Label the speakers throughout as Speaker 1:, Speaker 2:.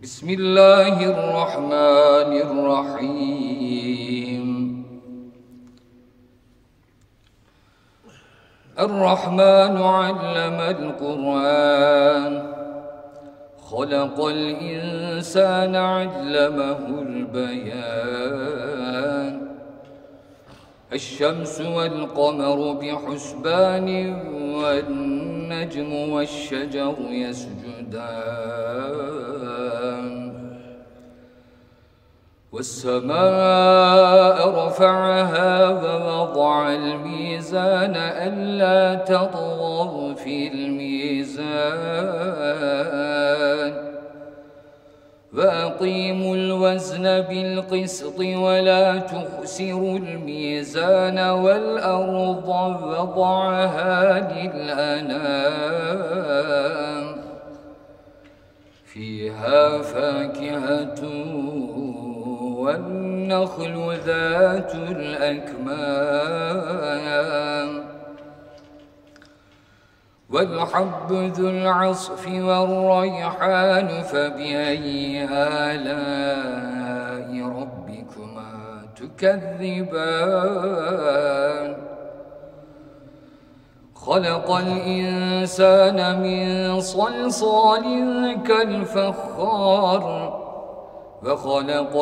Speaker 1: بسم الله الرحمن الرحيم. الرحمن علم القرآن، خلق الإنسان علمه البيان. الشمس والقمر بحسبان، والنجم والشجر يسجدان. والسماء رفعها ووضع الميزان ألا تطغوا في الميزان، وأقيموا الوزن بالقسط ولا تخسروا الميزان. والأرض وضعها للأنام، فيها فاكهة والنخل ذات الأكمام، والحب ذو العصف والريحان. فبأي آلاء ربكما تكذبان؟ خلق الإنسان من صلصال كالفخار، وخلق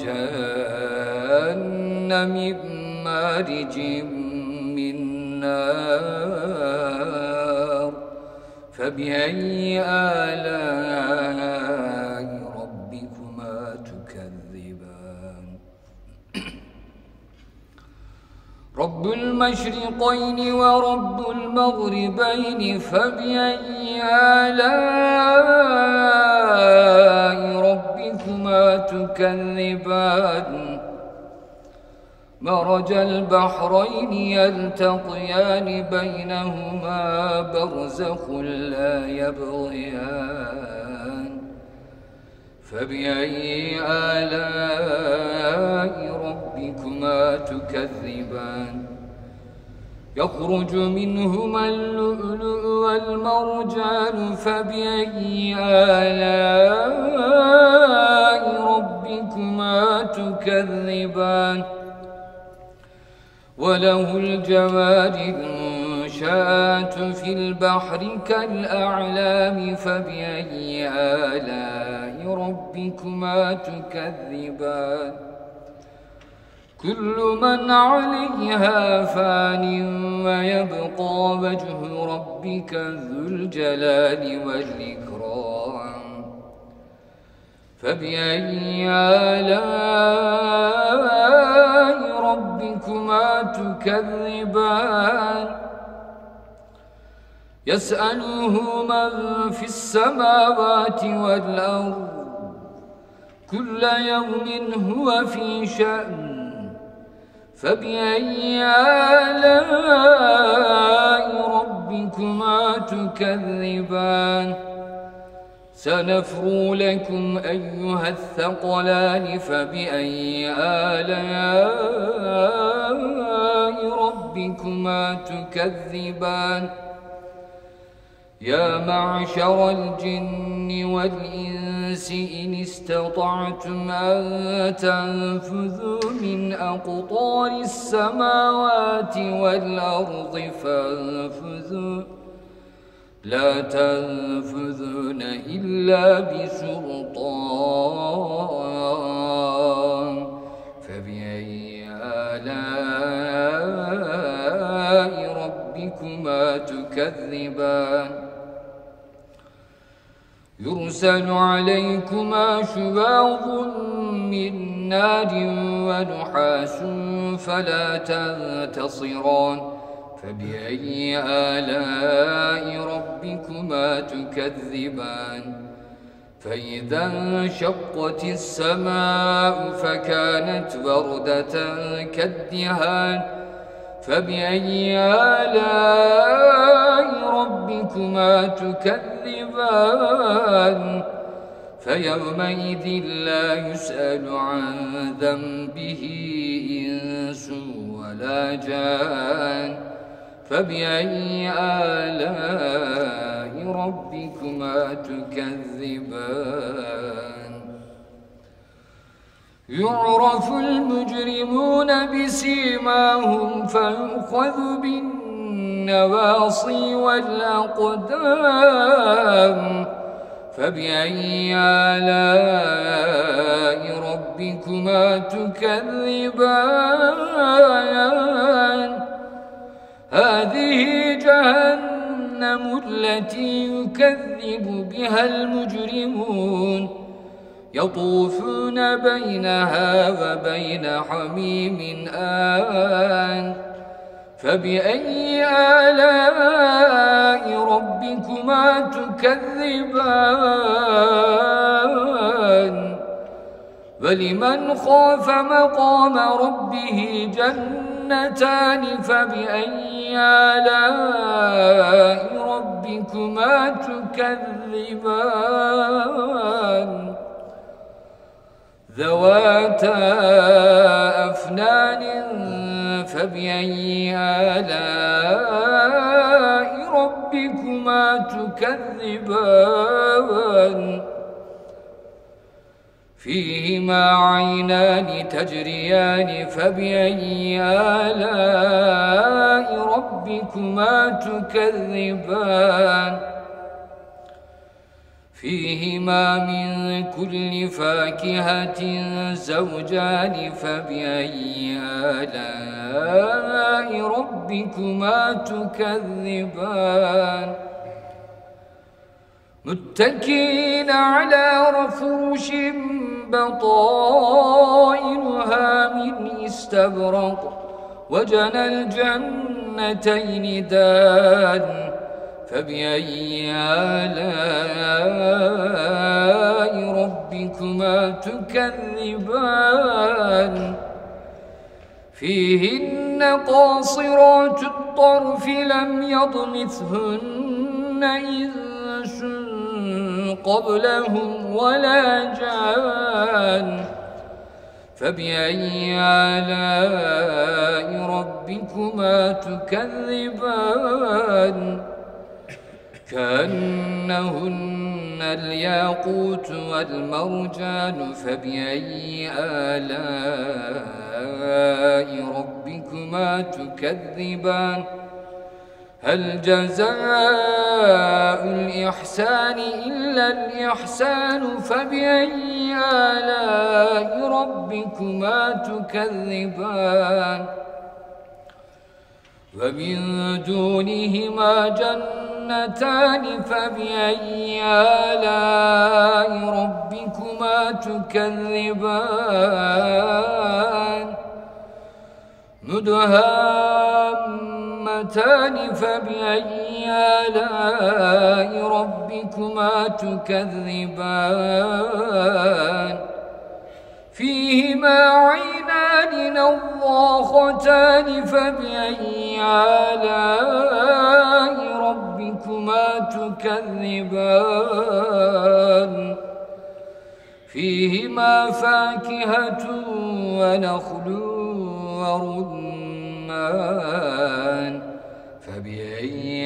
Speaker 1: الجن من مارج من نار. فبأي آلاء ربكما تكذبان؟ رب المشرقين ورب المغربين، فبأي آلاء ربكما تكذبان؟ مرج البحرين يلتقيان، بينهما برزخ لا يبغيان. فبأي آلاء ربكما تكذبان؟ يخرج منهما اللؤلؤ والمرجان. فبأي آلاء ربكما تكذبان؟ وله الجوار المنشآت في البحر كالأعلام. فبأي آلاء ربكما تكذبان؟ كل من عليها فان، ويبقى وجه ربك ذو الجلال والإكرام. فبأي آلاء ربكما تكذبان؟ يسأله من في السماوات والأرض، كل يوم هو في شأن. فبأي آلاء ربكما تكذبان؟ سنفرغ لكم أيها الثقلان. فبأي آلاء ربكما تكذبان؟ يا معشر الجن والإنس إن استطعتم أن تنفذوا من أقطار السماوات والأرض فانفذوا، لا تنفذون إلا بسلطان. فبأي آلاء ربكما تكذبان؟ يرسل عليكما شواظ من نار ونحاس فلا تنتصران. فبأي آلاء ربكما تكذبان؟ فإذا انشقت السماء فكانت وردة كالدهان. فبأي آلاء ربكما تكذبان؟ فيومئذ لا يسأل عن ذنبه إنس ولا جان. فبأي آلاء ربكما تكذبان؟ يعرف المجرمون بسيماهم فيؤخذ بالنواصي والأقدام فبأي آلاء ربكما تكذبان هذه جهنم التي يكذب بها المجرمون يطوفون بينها وبين حميم آن فبأي آلاء ربكما تكذبان ولمن خاف مقام ربه جنتان فبأي آلاء ربكما تكذبان ذواتا أفنان فبأي آلاء ربكما تكذبان فيهما عينان تجريان فبأي آلاء ربكما تكذبان فيهما من كل فاكهة زوجان فبأي آلاء ربكما تكذبان متكئين على فرش بطائنها من استبرق وجنى الجنتين دان فبأي آلاء ربكما تكذبان فيهن قاصرات الطرف لم يطمثهن إنس قبلهم ولا جان فبأي آلاء ربكما تكذبان كأنهن الياقوت والمرجان فبأي آلاء ربكما تكذبان هل جزاء الإحسان إلا الإحسان فبأي آلاء ربكما تكذبان ومن دونهما جنتان فبأي آلاء ربكما تكذبان مدهامتان فبأي آلاء ربكما تكذبان فيهما عينان نضاختان فبأي آلاء ربكما تكذبان فيهما فاكهة ونخل ورمان فبأي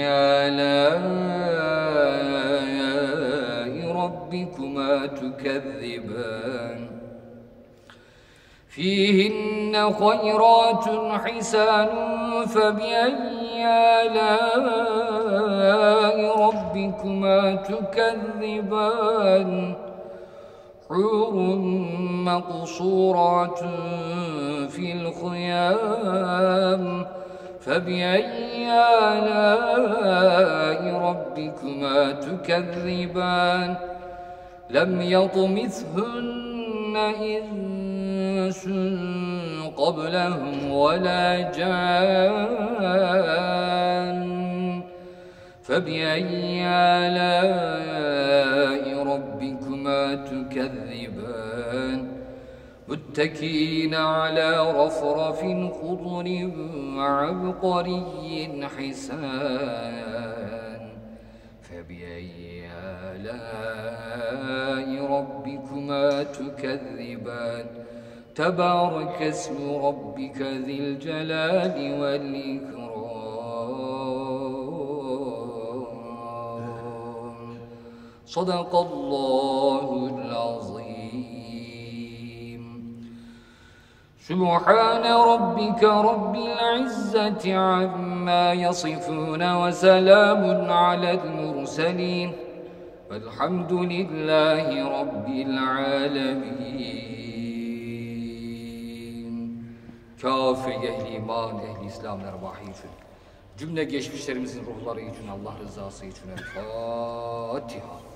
Speaker 1: آلاء ربكما تكذبان فيهن خيرات حسان فبأي آلاء ربكما تكذبان حور مقصورات في الخيام فبأي آلاء ربكما تكذبان لم يطمثهن إنس قبلهم ولا جان فبأي آلاء ربكما تكذبان متكئين على رفرف خضر وعبقري حسان فبأي آلاء ربكما تكذبان تبارك اسم ربك ذي الجلال والإكرام صدق الله العظيم سبحان ربك رب العزة عما يصفون وسلام على المرسلين والحمد لله رب العالمين. Kâfi ehli iman, ehli İslam ervahı için, cümle geçmişlerimizin ruhları için, Allah rızası için El Fatiha.